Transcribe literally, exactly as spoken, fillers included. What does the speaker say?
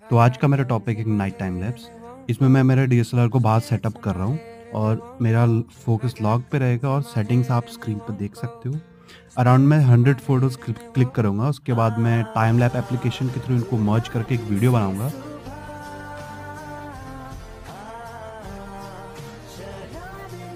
तो आज का मेरा टॉपिक है नाइट टाइम लैप्स। इसमें मैं मेरे डीएसएलआर को बाहर सेटअप कर रहा हूँ और मेरा ल फ़ोकस लॉग पे रहेगा और सेटिंग्स आप स्क्रीन पर देख सकते हो। अराउंड मैं हंड्रेड फ़ोटोज़ क्लिक क्लिक करूँगा, उसके बाद मैं टाइम लैप एप्लीकेशन के थ्रू इनको मर्ज करके एक वीडियो बनाऊँगा